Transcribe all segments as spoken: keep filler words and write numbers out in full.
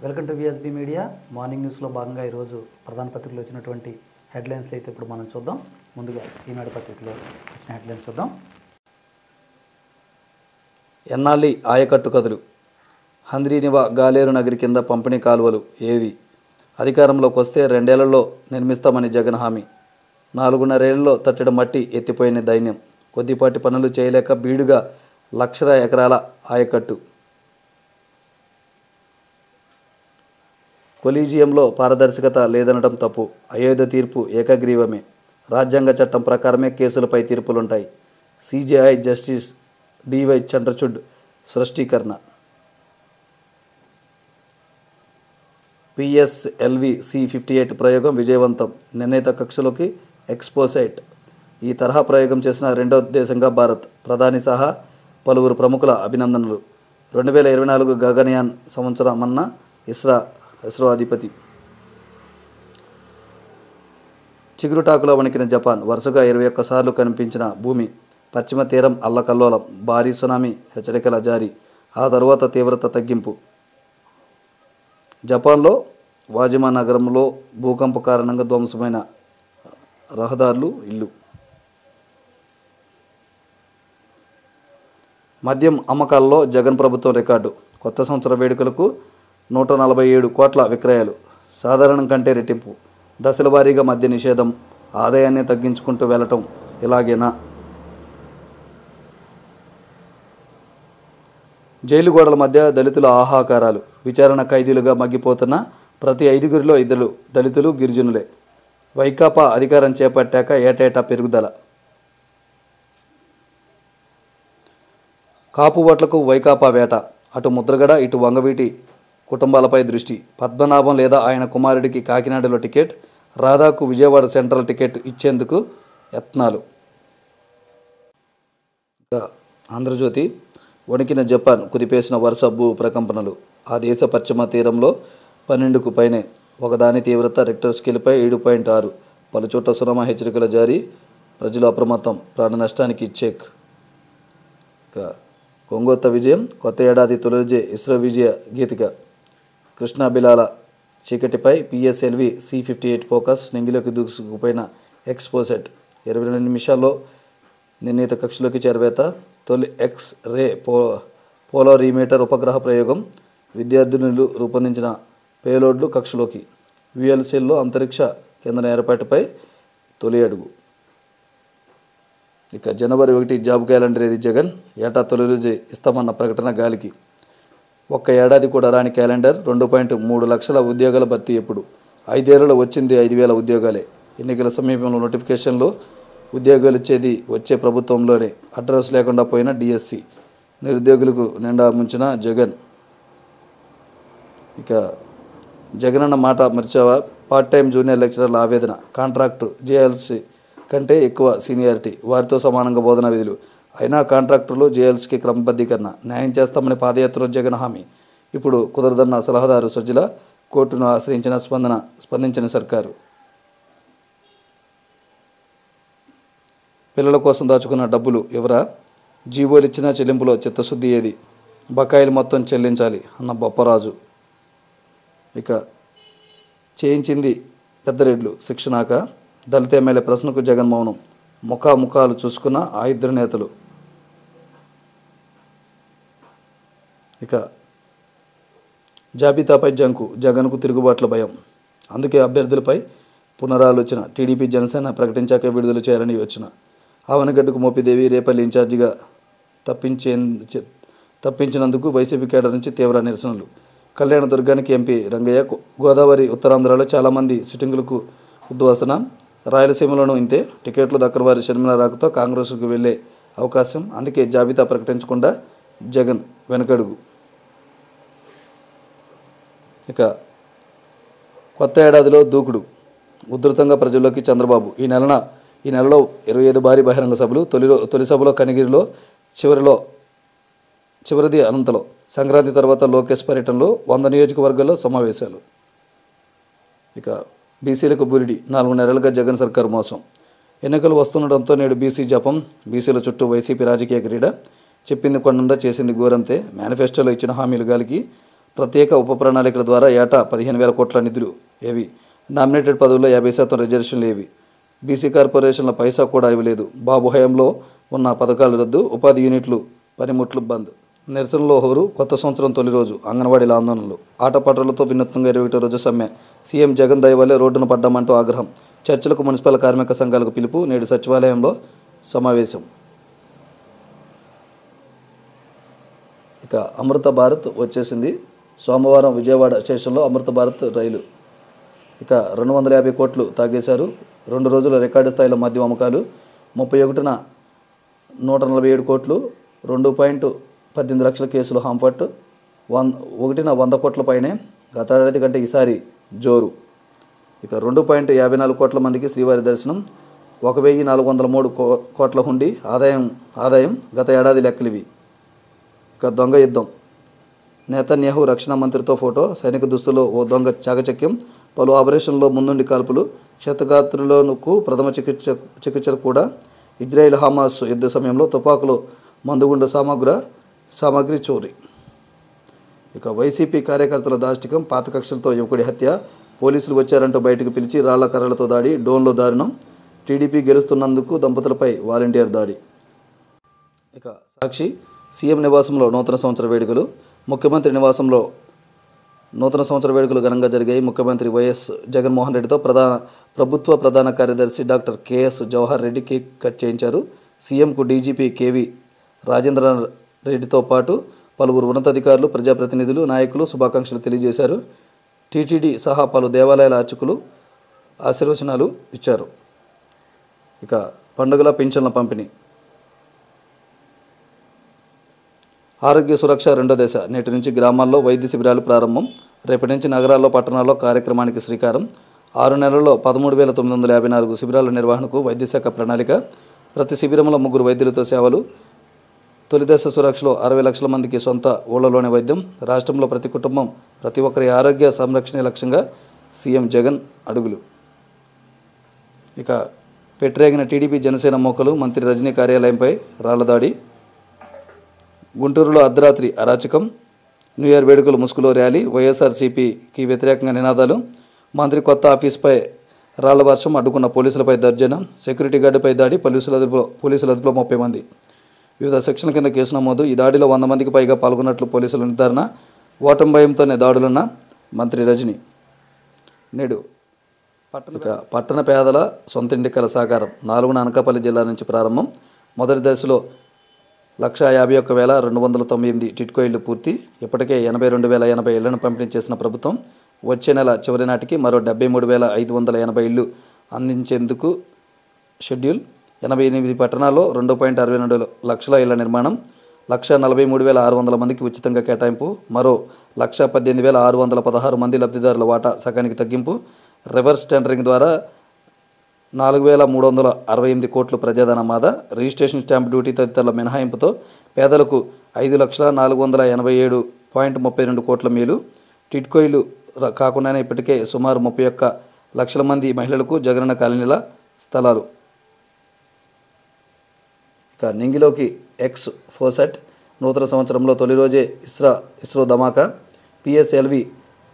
Welcome to VSB media morning న్యూస్లో భాగంగా ఈరోజు ప్రధాన పత్రికలో వచ్చినటువంటి హెడ్లైన్స్ అయితే ఇప్పుడు మనం చూద్దాం. ముందుగా ఈనాడు పత్రికలో వచ్చిన హెడ్లైన్స్ చూద్దాం. ఎన్నాళ్ళి ఆయకట్టు కథలు, హంద్రీనివా గాలేరు నగరి కింద పంపిణీ కాలువలు ఏవి, అధికారంలోకి వస్తే రెండేళ్లలో నిర్మిస్తామని జగన్ హామీ, నాలుగున్నరేళ్లలో తట్టెడ మట్టి ఎత్తిపోయిన దైన్యం, కొద్దిపాటి పనులు చేయలేక బీడుగా లక్షల ఎకరాల ఆయకట్టు, కొలీజియంలో పారదర్శకత లేదనడం తప్పు, అయోధ్య తీర్పు ఏకగ్రీవమే, రాజ్యాంగ చట్టం ప్రకారమే కేసులపై తీర్పులుంటాయి, సిజేఐ జస్టిస్ డివై చంద్రచూడ్ స్పష్టీకరణ, పిఎస్ఎల్వి సి ఫిఫ్టీ ఎయిట్ ప్రయోగం విజయవంతం, నిర్ణీత కక్షలోకి ఎక్స్పోసైట్, ఈ తరహా ప్రయోగం చేసిన రెండో దేశంగా భారత్, ప్రధాని సహా పలువురు ప్రముఖుల అభినందనలు, రెండు వేల ఇరవై నాలుగు గగనయాన్ సంవత్సరమన్న ఇస్రా ఇస్రో అధిపతి, చిగురుటాకులో వణికిన జపాన్, వరుసగా ఇరవై ఒక్క సార్లు కనిపించిన భూమి, పశ్చిమ తీరం అల్లకల్లోలం, భారీ సునామీ హెచ్చరికల జారీ, ఆ తరువాత తీవ్రత తగ్గింపు, జపాన్లో వాజిమా నగరంలో భూకంప కారణంగా ధ్వంసమైన రహదారులు, ఇల్లు, మద్యం అమ్మకాల్లో జగన్ ప్రభుత్వం రికార్డు, కొత్త సంవత్సర వేడుకలకు నూట నలభై ఏడు కోట్ల విక్రయాలు, సాధారణం కంటే రెట్టింపు, దశల వారీగా మద్య నిషేధం, ఆదాయాన్ని తగ్గించుకుంటూ వెళ్ళటం ఇలాగేనా, జైలు గోడల మధ్య దళితుల ఆహాకారాలు, విచారణ ఖైదీలుగా మగ్గిపోతున్న ప్రతి ఐదుగురిలో ఇద్దరు దళితులు గిరిజనులే, వైకాపా అధికారం చేపట్టాక ఏటేటా పెరుగుదల, కాపు ఓట్లకు వైకాపా వేట, అటు ముద్రగడ ఇటు వంగవీటి కుటుంబాలపై దృష్టి, పద్మనాభం లేదా ఆయన కుమారుడికి కాకినాడలో టికెట్, రాధాకు విజయవాడ సెంట్రల్ టికెట్ ఇచ్చేందుకు యత్నాలు. ఆంధ్రజ్యోతి, వణికిన జపాన్, కుదిపేసిన వరుస భూ ప్రకంపనలు, ఆ దేశ పశ్చిమ తీరంలో పన్నెండుకు పైనే, ఒకదాని తీవ్రత రిక్టర్ స్కేల్పై ఏడు పాయింట్ ఆరు, పలుచోట్ల సునామీ హెచ్చరికల జారీ, ప్రజలు అప్రమత్తం, ప్రాణ నష్టానికి చెక్. ఇక కొంగొత్త విజయం, కొత్త ఏడాది తొలిజే ఇస్రో విజయ గీతిక, కృష్ణా బిలాల చీకటిపై PSLV C fifty eight focus, నింగిలోకి దూసుకుపోయిన ఎక్స్పోసెట్, ఇరవై రెండు నిమిషాల్లో నిర్ణీత కక్షలోకి చేరవేత, తొలి ఎక్స్ రే పో పోలోరీమీటర్ ఉపగ్రహ ప్రయోగం, విద్యార్థినులు రూపొందించిన పేలోడ్లు కక్షలోకి, విఎల్సీల్లో అంతరిక్ష కేంద్రం ఏర్పాటుపై తొలి అడుగు. ఇక జనవరి ఒకటి జాబ్ క్యాలెండర్ ఏది జగన్, ఏటా తొలి రోజు ఇస్తామన్న ప్రకటన గాలికి, ఒక్క ఏడాది కూడా రాని క్యాలెండర్, రెండు పాయింట్ మూడు లక్షల ఉద్యోగాల భర్తీ ఎప్పుడు, ఐదేళ్లలో వచ్చింది ఐదు వేల ఉద్యోగాలే, ఎన్నికల సమీపంలో నోటిఫికేషన్లు, ఉద్యోగాలు ఇచ్చేది వచ్చే ప్రభుత్వంలోనే, అడ్రస్ లేకుండా పోయిన డిఎస్సి, నిరుద్యోగులకు నిండా ముంచిన జగన్. ఇక జగన్ అన్న మాట మర్చావా, పార్ట్ టైం జూనియర్ లెక్చరర్ల ఆవేదన, కాంట్రాక్టు జేఎల్సీ కంటే ఎక్కువ సీనియారిటీ, వారితో సమానంగా బోధనా విధులు, అయినా కాంట్రాక్టర్లు జేఎల్సీకి క్రమబద్ధీకరణ, న్యాయం చేస్తామని పాదయాత్రలో జగన్ హామీ, ఇప్పుడు కుదరదన్న సలహాదారు సజ్జల, కోర్టును ఆశ్రయించిన స్పందన స్పందించిన సర్కారు. పిల్లల కోసం దాచుకున్న డబ్బులు ఎవరా, జీవోలు ఇచ్చిన చెల్లింపులో చిత్తశుద్ధి ఏది, బకాయిలు మొత్తం చెల్లించాలి అన్న బొప్పరాజు. ఇక చేయించింది పెద్దరెడ్లు శిక్షణాక, దళిత ఎమ్మెల్యే ప్రశ్నకు జగన్ మౌనం, ముఖాముఖాలు చూసుకున్న ఆ ఇద్దరు నేతలు. ఇక జాబితాపై జంకు, జగన్కు తిరుగుబాట్ల భయం, అందుకే అభ్యర్థులపై పునరాలోచన, టీడీపీ జనసేన ప్రకటించాకే విడుదల చేయాలని యోచన, ఆవనగడ్డకు మోపిదేవి రేపల్లి ఇన్ఛార్జిగా తప్పించే తప్పించినందుకు వైసీపీ కేడర్ నుంచి తీవ్ర నిరసనలు, కళ్యాణదుర్గానికి ఎంపీ రంగయ్య, గోదావరి ఉత్తరాంధ్రలో చాలామంది సిట్టింగులకు ఉద్వాసన, రాయలసీమలోనూ ఇంతే, టికెట్లు దక్కని వారి షర్మిల రాకతో కాంగ్రెస్కు వెళ్లే అవకాశం, అందుకే జాబితా ప్రకటించకుండా జగన్ వెనకడుగు. ఇక కొత్త ఏడాదిలో దూకుడు, ఉధృతంగా ప్రజల్లోకి చంద్రబాబు, ఈ నెలన ఈ నెలలో ఇరవై ఐదు భారీ బహిరంగ సభలు, తొలిలో తొలి సభలో కనిగిరిలో, చివరిలో చివరిది అనంతలో, సంక్రాంతి తర్వాత లోకేష్ పర్యటనలో, వంద నియోజకవర్గాల్లో సమావేశాలు. ఇక బీసీలకు బురిడి, నాలుగు నెలలుగా జగన్ సర్కారు మోసం, ఎన్నికలు వస్తుండటంతో నేడు బీసీ జపం, బీసీల చుట్టూ వైసీపీ రాజకీయ క్రీడ, చెప్పింది కొండంతా చేసింది గోరంతే, మేనిఫెస్టోలో ఇచ్చిన హామీలు గాలికి, ప్రత్యేక ఉప ప్రణాళికల ద్వారా ఏటా పదిహేను వేల కోట్ల నిధులు ఏవి? నామినేటెడ్ పదవుల్లో యాభై శాతం రిజర్వేషన్లు ఏవి? బీసీ కార్పొరేషన్ల పైసా కూడా ఇవ్వలేదు. బాబు హయాంలో ఉన్న పథకాలు రద్దు, ఉపాధి యూనిట్లు పనిముట్లు బంద్. నిరసనలో హోరు, కొత్త సంవత్సరం తొలి రోజు అంగన్వాడీల ఆందోళనలు, ఆటపాటలతో వినూత్నంగా ఇరవై ఒకటో రోజు సమ్మె, సీఎం జగన్ దయ వల్లే రోడ్డున పడ్డామంటూ ఆగ్రహం, చర్చలకు మున్సిపల్ కార్మిక సంఘాలకు పిలుపు, నేడు సచివాలయంలో సమావేశం. ఇక అమృత భారత్ వచ్చేసింది. సోమవారం విజయవాడ స్టేషన్లో అమృత భారత్ రైలు. ఇక రెండు వందల యాభై కోట్లు తాగేశారు. రెండు రోజుల రికార్డు స్థాయిలో మద్యం అమ్మకాలు. ముప్పై ఒకటిన నూట నలభై ఏడు కోట్లు, రెండు పాయింట్ పద్దెనిమిది లక్షల కేసులు హాంఫర్ట్, వన్ ఒకటిన వంద కోట్ల పైనే. గత ఏడాది కంటే ఈసారి జోరు. ఇక రెండు పాయింట్ యాభై నాలుగు కోట్ల మందికి శ్రీవారి దర్శనం. ఒక వెయ్యి నాలుగు వందల మూడు కో కోట్ల హుండీ ఆదాయం ఆదాయం గత ఏడాది లెక్కలివి. ఇక దొంగ యుద్ధం. నేతన్యాహు రక్షణ మంత్రితో ఫోటో, సైనిక దుస్తుల్లో ఓ దొంగ చాకచక్యం, పలు ఆపరేషన్లో ముందుండి కాల్పులు, క్షతగాత్రులకు ప్రథమ చికిత్స చికిత్స కూడా. ఇజ్రాయిల్ హమాస్ యుద్ధ సమయంలో తుపాకులు మందుగుండు సామగ్ర సామాగ్రి చోరీ. ఇక వైసీపీ కార్యకర్తల దాష్టికం, పాత కక్షలతో యువకుడి హత్య, పోలీసులు వచ్చారంటూ బయటకు పిలిచి రాళ్ల కర్రలతో దాడి, డోన్లో దారుణం, టీడీపీ గెలుస్తున్నందుకు దంపతులపై వాలంటీర్ దాడి. ఇక సాక్షి, సీఎం నివాసంలో నూతన సంవత్సర వేడుకలు, ముఖ్యమంత్రి నివాసంలో నూతన సంవత్సర వేడుకలు ఘనంగా జరిగాయి. ముఖ్యమంత్రి వైఎస్ జగన్మోహన్ రెడ్డితో ప్రధాన ప్రభుత్వ ప్రధాన కార్యదర్శి doctor KS Jawahar Reddy cake cut చేయించారు. సీఎంకు డీజీపీ కేవీ రాజేంద్ర రెడ్డితో పాటు పలువురు ఉన్నతాధికారులు, ప్రజాప్రతినిధులు, నాయకులు శుభాకాంక్షలు తెలియజేశారు. టీటీడీ సహా పలు దేవాలయాల అర్చకులు ఆశీర్వచనాలు ఇచ్చారు. ఇక పండుగల పింఛన్ల పంపిణీ. ఆరోగ్య సురక్ష రెండో దశ. నేటి నుంచి గ్రామాల్లో వైద్య శిబిరాలు ప్రారంభం. రేపటి నుంచి నగరాల్లో, పట్టణాల్లో కార్యక్రమానికి శ్రీకారం. ఆరు నెలల్లో పదమూడు వేల తొమ్మిది వందల యాభై నాలుగు శిబిరాల నిర్వహణకు వైద్యశాఖ ప్రణాళిక. ప్రతి శిబిరంలో ముగ్గురు వైద్యులతో సేవలు. తొలి దశ సురక్షలో అరవై లక్షల మందికి సొంత ఊళ్ళలోనే వైద్యం. రాష్ట్రంలో ప్రతి కుటుంబం, ప్రతి ఒక్కరి ఆరోగ్య సంరక్షణ లక్ష్యంగా సీఎం జగన్ అడుగులు. ఇక పెట్టరేగిన టీడీపీ జనసేన మోకలు. మంత్రి రజనీ కార్యాలయంపై రాళ్లదాడి. గుంటూరులో అర్ధరాత్రి అరాచకం. న్యూ ఇయర్ వేడుకలు ముసుగులో ర్యాలీ. వైఎస్ఆర్సీపీకి వ్యతిరేకంగా నినాదాలు. మంత్రి కొత్త ఆఫీసుపై రాళ్ల వర్షం, అడ్డుకున్న పోలీసులపై దర్జనం. సెక్యూరిటీ గార్డుపై దాడి, పోలీసుల అదుపులో పోలీసుల అదుపులో ముప్పై మంది. వివిధ సెక్షన్ల కింద కేసు నమోదు. ఈ దాడిలో వంద మందికి పైగా పాల్గొన్నట్లు పోలీసుల నిర్ధారణ. ఓటమి భయంతోనే దాడులున్న మంత్రి రజనీ. నేడు పట్టణ పట్టణ పేదల సొంతింటి కల సాకారం. నాలుగున అనకాపల్లి జిల్లా నుంచి ప్రారంభం. మొదటి దశలో లక్ష యాభై ఒక్క వేల రెండు వందల తొంభై ఎనిమిది టిట్కో ఇళ్లు పూర్తి. ఇప్పటికే ఎనభై రెండు వేల ఎనభై ఇళ్లను పంపిణీ చేసిన ప్రభుత్వం వచ్చే నెల చివరి నాటికి మరో డెబ్బై మూడు వేల ఐదు వందల ఎనభై ఇళ్లు అందించేందుకు షెడ్యూల్. ఎనభై ఎనిమిది పట్టణాల్లో రెండు పాయింట్ అరవై రెండు లక్షల ఇళ్ల నిర్మాణం. లక్ష నలభై మూడు వేల ఆరు వందల మందికి ఉచితంగా కేటాయింపు. మరో లక్ష పద్దెనిమిది వేల ఆరు వందల పదహారు మంది లబ్ధిదారుల వాటా సగానికి తగ్గింపు. రివర్స్ టెండరింగ్ ద్వారా నాలుగు వేల మూడు వందల అరవై ఎనిమిది కోట్లు ప్రజాధన మాదా. రిజిస్ట్రేషన్ స్టాంప్ డ్యూటీ తదితరుల మినహాయింపుతో పేదలకు ఐదు లక్షల నాలుగు వందల ఎనభై ఏడు పాయింట్ ముప్పై రెండు కోట్ల మేలు. టిట్కోయిలు కాకుండానే ఇప్పటికే సుమారు ముప్పై ఒక్క లక్షల మంది మహిళలకు జగనన్న కాలనీల స్థలాలు. ఇక నింగిలోకి ఎక్స్ ఫోసెట్. నూతన సంవత్సరంలో తొలి రోజే ఇస్రా ఇస్రో ధమాకా. పిఎస్ఎల్వి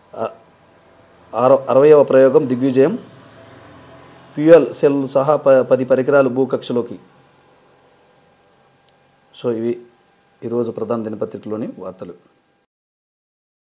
అరవైవ ప్రయోగం దిగ్విజయం. ఫ్యూయల్ సెల్ సహా ప పది పరికరాలు భూకక్షలోకి. సో ఇవి ఈరోజు ప్రధాన దినపత్రికలోని వార్తలు.